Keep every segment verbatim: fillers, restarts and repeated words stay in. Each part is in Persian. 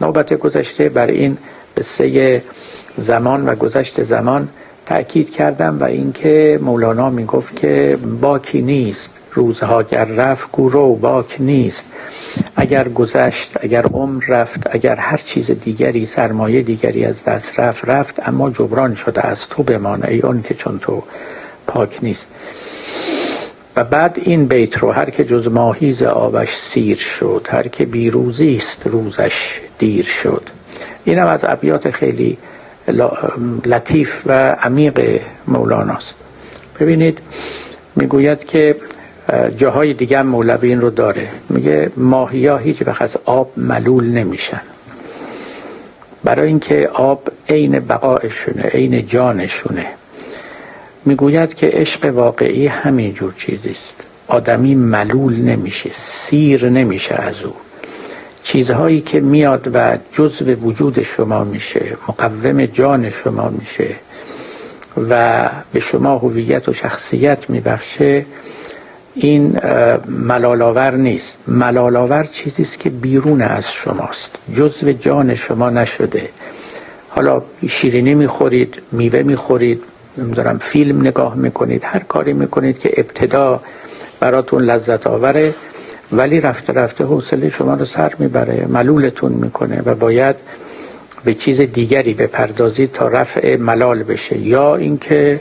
نوبت گذشته بر این قصه زمان و گذشت زمان تأکید کردم و اینکه مولانا میگفت که باکی نیست روزها گر رفت گورو باک نیست، اگر گذشت، اگر عمر رفت، اگر هر چیز دیگری، سرمایه دیگری از دست رفت رفت، اما جبران شده از تو بمانه ای اون که چون تو پاک نیست. و بعد این بیت رو هر که جز ماهی ز آبش سیر شد، هر که بیروزی است روزش دیر شد. اینم از ابیات خیلی لطیف و عمیق مولاناست. ببینید میگوید که جاهای دیگه هم مولوی این رو داره، میگه ماهی‌ها هیچ وقت از آب ملول نمیشن، برای اینکه آب عین بقایشونه، عین جانشونه. میگوید که عشق واقعی همین جور چیزیست، آدمی ملول نمیشه، سیر نمیشه از او. چیزهایی که میاد و جزء وجود شما میشه، مقوم جان شما میشه و به شما هویت و شخصیت میبخشه، این ملال‌آور نیست. ملال‌آور چیزیست که بیرون از شماست، جزء جان شما نشده. حالا شیرینی میخورید، میوه میخورید، نمیدونم فیلم نگاه میکنید، هر کاری میکنید که ابتدا براتون لذت آوره، ولی رفته رفته حوصله شما رو سر میبره، ملولتون میکنه و باید به چیز دیگری بپردازید تا رفع ملال بشه، یا اینکه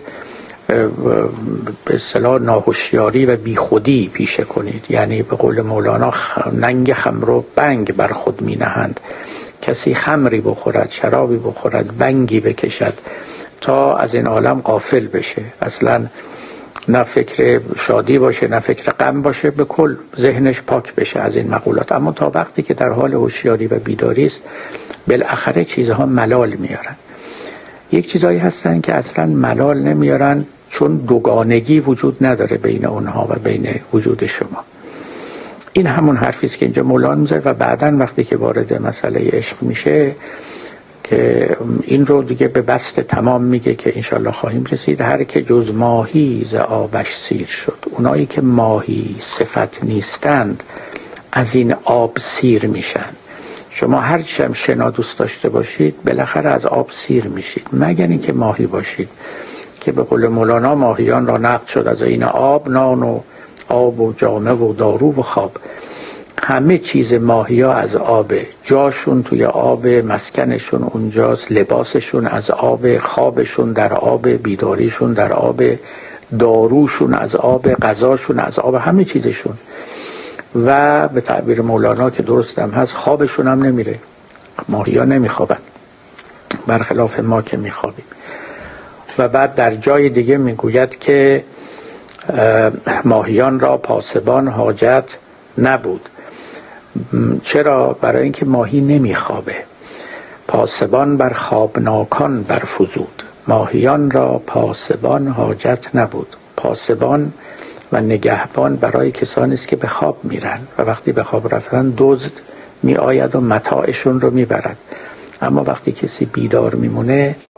به اصطلاح ناهوشیاری و بیخودی پیشه کنید. یعنی به قول مولانا ننگ خمر و بنگ بر خود می نهند. کسی خمری بخورد، شرابی بخورد، بنگی بکشد تا از این عالم غافل بشه، اصلا نه فکر شادی باشه نه فکر غم باشه، به کل ذهنش پاک بشه از این مقولات. اما تا وقتی که در حال هوشیاری و بیداری است، بالاخره چیزها ملال میارن. یک چیزایی هستن که اصلا ملال نمیارن، چون دوگانگی وجود نداره بین اونها و بین وجود شما. این همون حرفی است که اینجا مولانا میذاره و بعداً وقتی که وارد مسئله عشق میشه که این رو دیگه به بسط تمام میگه که انشالله خواهیم رسید. هر که جز ماهی ز آبش سیر شد. اونایی که ماهی صفت نیستند از این آب سیر میشن. شما هر چی هم شنا دوست داشته باشید بالاخره از آب سیر میشید، مگر اینکه ماهی باشید که به قول مولانا ماهیان را نقد شد از این آب، نان و آب و جامه و دارو و خواب. همه چیز ماهی ها از آبه، جاشون توی آب، مسکنشون اونجاست، لباسشون از آب، خوابشون در آب، بیداریشون در آب، داروشون از آب، غذاشون از آب، همه چیزشون. و به تعبیر مولانا که درست هم هست، خوابشون هم نمیره، ماهی ها نمیخوابن برخلاف ما که میخوابیم. و بعد در جای دیگه میگوید که ماهیان را پاسبان حاجت نبود. چرا؟ برای اینکه ماهی نمیخوابه. پاسبان بر خوابناکان برفزود، ماهیان را پاسبان حاجت نبود. پاسبان و نگهبان برای کسانی است که به خواب میرن و وقتی به خواب رفتن دزد می آید و متاعشون رو میبرد. اما وقتی کسی بیدار میمونه